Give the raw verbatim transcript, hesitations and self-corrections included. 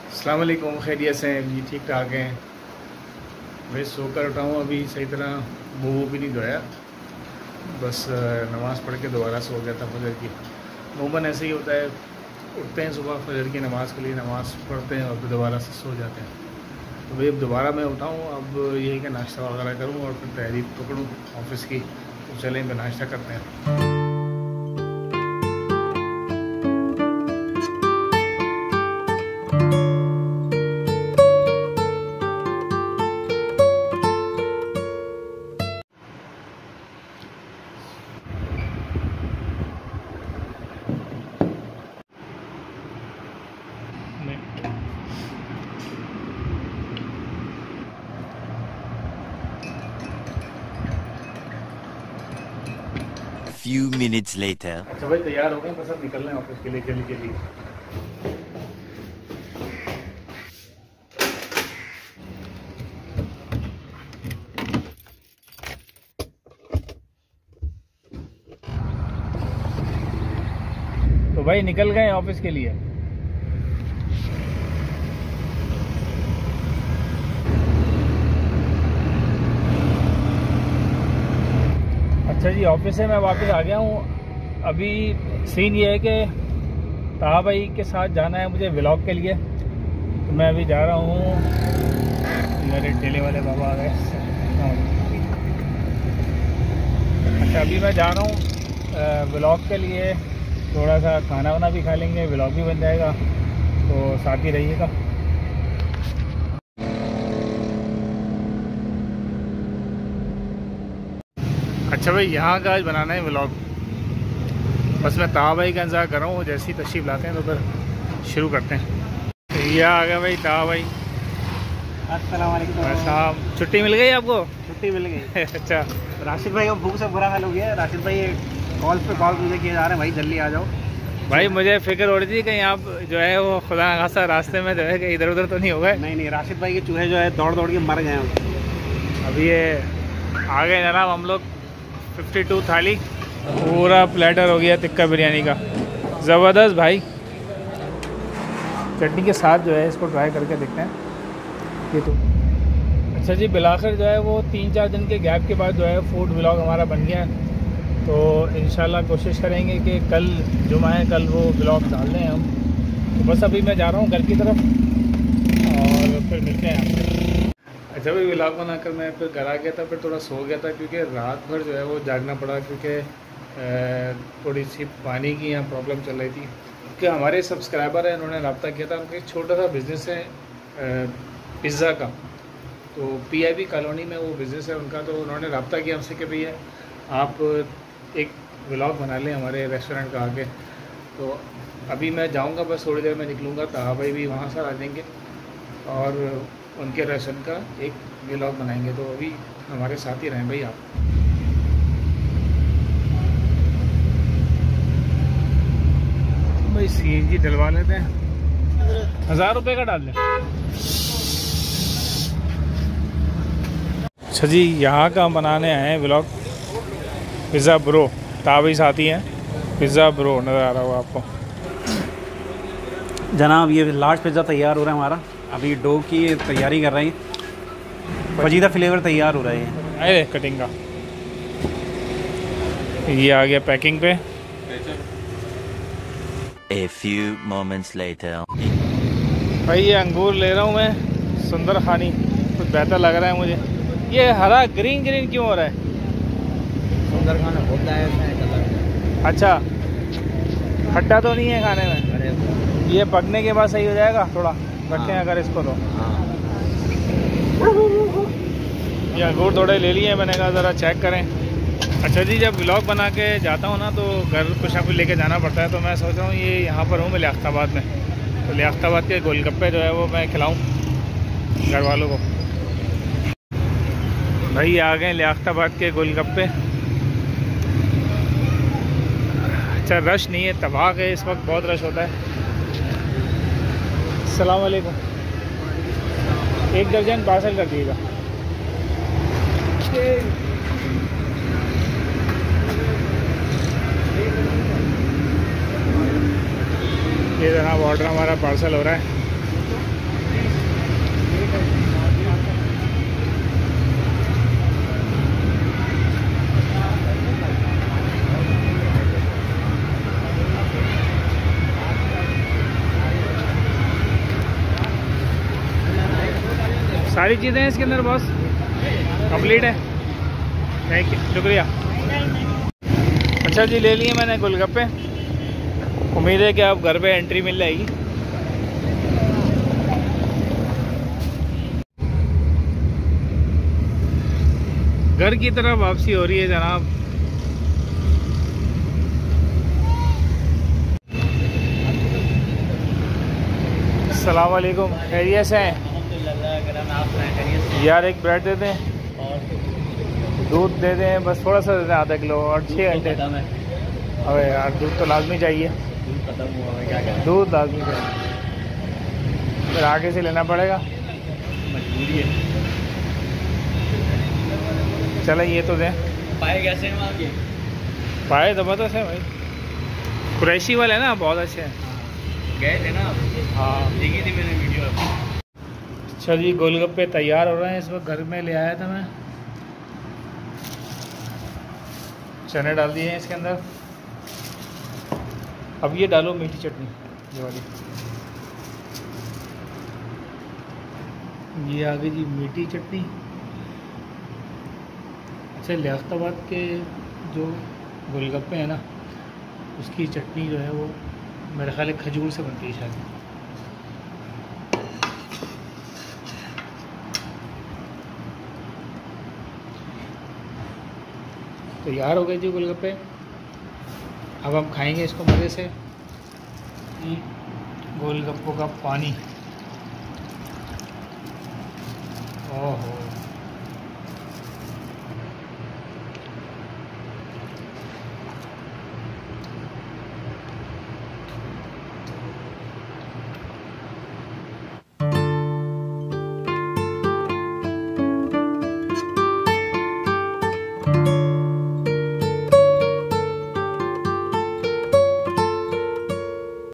अस्सलाम वालेकुम, खैरियत से हैं जी? ठीक ठाक हैं भाई। सोकर उठा हूँ अभी, सही तरह मुँह वूह भी नहीं धोया, बस नमाज़ पढ़ के दोबारा सो गया था फजर की। अमूमन ऐसे ही होता है, उठते हैं सुबह फजर की नमाज़ के लिए, नमाज़ पढ़ते हैं और फिर दोबारा से सो जाते हैं। तो भाई अब दोबारा मैं उठा हूँ, अब यही कि नाश्ता वगैरह करूँ और फिर तैयारी पकड़ूँ ऑफिस की। तो चलें फिर नाश्ता करते हैं। Few minutes later. अच्छा भाई, तैयार हो गए, बस अब निकल रहे हैं ऑफिस के लिए जल्दी के लिए। तो भाई निकल गए ऑफिस के लिए। अच्छा जी, ऑफिस से मैं वापस आ गया हूँ। अभी सीन ये है कि ताहा भाई के साथ जाना है मुझे व्लॉग के लिए, तो मैं अभी जा रहा हूँ। मेरे ठेले वाले बाबा आ गए। अच्छा, अभी मैं जा रहा हूँ व्लॉग के लिए। थोड़ा सा खाना वाना भी खा लेंगे, व्लॉग भी बन जाएगा, तो साथ ही रहिएगा। अच्छा भाई, यहाँ का आज बनाना है व्लॉग। बस मैं ताहा भाई का इंतज़ार कर रहा हूँ, जैसी तशरीफ़ लाते हैं तो फिर शुरू करते हैं। ये आ गया भाई ताहा भाई। अस्सलाम वालेकुम साहब, छुट्टी मिल गई आपको? छुट्टी मिल गई। अच्छा, राशिद भाई को भूख से बुरा हाल हो गया है। राशिद भाई कॉल पे कॉल मुझे किए जा रहे हैं, भाई जल्दी आ जाओ। भाई मुझे फिक्र हो रही थी कहीं आप जो है वो खुदा न खासा रास्ते में जो है कि इधर उधर तो नहीं हो गए। नहीं नहीं, राशिद भाई के चूहे जो है दौड़ दौड़ के मर गए हैं। अभी ये आ गए जनाब हम लोग। फिफ्टी टू थाली पूरा प्लेटर हो गया टिक्का बिरयानी का, ज़बरदस्त भाई। चटनी के साथ जो है इसको ट्राई करके देखते हैं ये तो। अच्छा जी, बिलाखिर जो है वो तीन चार दिन के गैप के बाद जो है फूड व्लॉग हमारा बन गया है। तो इंशाल्लाह कोशिश करेंगे कि कल जुमा है, कल वो व्लॉग डाल दें हम। तो बस अभी मैं जा रहा हूँ घर की तरफ और फिर मिलते हैं आपसे। अच्छा भाई, व्लॉग बनाकर मैं फिर घर आ गया था, फिर थोड़ा सो गया था क्योंकि रात भर जो है वो जागना पड़ा, क्योंकि थोड़ी सी पानी की यहाँ प्रॉब्लम चल रही थी। कि हमारे सब्सक्राइबर हैं, उन्होंने रब्ता किया था। उनका एक छोटा सा बिज़नेस है पिज़्ज़ा का, तो पी आई बी कॉलोनी में वो बिज़नेस है उनका। तो उन्होंने रब्ता किया हमसे कि भैया आप एक व्लॉग बना लें हमारे रेस्टोरेंट का आके। तो अभी मैं जाऊंगा, बस थोड़ी देर में निकलूँगा। ताहा भाई भी वहाँ से आ जाएंगे और उनके रेस्टोरेंट का एक व्लॉग बनाएंगे। तो अभी हमारे साथ ही रहें भाई आप। भाई सी एन जी डलवा लेते हैं, हज़ार रुपये का डाल दें। अच्छा जी, यहाँ का हम बनाने आए हैं व्लॉग। पिज़्ज़ा ब्रो, ताहा भाई साथी हैं। पिज़्ज़ा ब्रो नज़र आ रहा होगा आपको। जनाब ये लार्ज पिज़्ज़ा तैयार हो रहा है हमारा। अभी डो की तैयारी कर रहे हैं, फजीदा फ्लेवर तैयार हो रहा है। अरे कटिंग का ये आ गया पैकिंग पे। A few moments later. भाई ये अंगूर ले रहा हूँ मैं, सुंदर खानी, कुछ बेहतर लग रहा है मुझे। ये हरा ग्रीन ग्रीन क्यों हो रहा है? सुंदर खाना होता है कलर। अच्छा, खट्टा तो नहीं है खाने में? अरे ये पकने के बाद सही हो जाएगा, थोड़ा रखें अगर इसको तो। ये अंगूर थोड़े ले लिए, मैंने कहा ज़रा चेक करें। अच्छा जी, जब व्लॉग बना के जाता हूँ ना तो घर कुछ ना कुछ लेके जाना पड़ता है। तो मैं सोच रहा हूँ ये यहाँ पर हूँ मैं लियाकताबाद में, तो लियाकताबाद के गोलगप्पे जो है वो मैं खिलाऊँ घर वालों को। भाई आ गए लियाकताबाद के गोलगप्पे। अच्छा, रश नहीं है, तबाक है, इस वक्त बहुत रश होता है। अस्सलाम वालेकुम, एक दर्जन पार्सल कर दीजिएगा। ये जनाब ऑर्डर हमारा पार्सल हो रहा है। सारी चीज़ें हैं इसके अंदर बॉस, कंप्लीट है। थैंक यू, शुक्रिया। अच्छा जी, ले लिए मैंने गोलगप्पे। उम्मीद है कि आप घर पे एंट्री मिल जाएगी। घर की तरफ वापसी हो रही है जनाब। अस्सलाम वालेकुम, खैरियत से हैं यार? एक ब्रेड दे दें, दूध दे दें, बस थोड़ा सा दे दें, आधा किलो, और छः घंटे। अबे यार दूध तो लाजमी चाहिए, दूध लाजमी चाहिए, फिर आगे से लेना पड़ेगा, मजबूरी है। चलो ये तो दें। पाए कैसे हैं वहाँ के? पाए ज़बरदस्त है भाई, कुरैशी वाले ना बहुत अच्छे हैं। गए थे ना? हाँ देखी थी मैंने वीडियो। अच्छा जी, गोलगप्पे तैयार हो रहे हैं। इस वक्त घर में ले आया था मैं। चने डाल दिए हैं इसके अंदर। अब ये डालो मीठी चटनी, ये वाली। ये आ गई जी मीठी चटनी। अच्छा, लियाकताबाद के जो गोलगप्पे हैं ना, उसकी चटनी जो है वो मेरे ख्याल खजूर से बनती है शायद। तैयार हो गए जी गोलगप्पे। अब हम खाएंगे इसको मज़े से। गोलगप्पों का पानी, ओहो।